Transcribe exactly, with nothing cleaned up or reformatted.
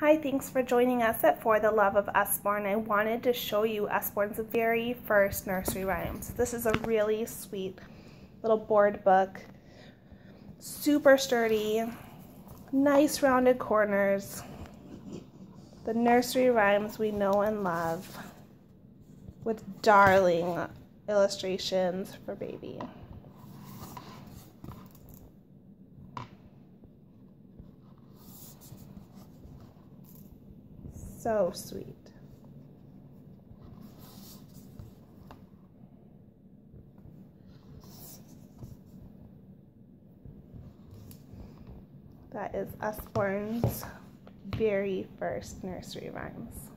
Hi, thanks for joining us at For the Love of Usborne. I wanted to show you Usborne's very first nursery rhymes. This is a really sweet little board book. Super sturdy, nice rounded corners. The nursery rhymes we know and love, with darling illustrations for baby. So sweet. That is Usborne's very first nursery rhymes.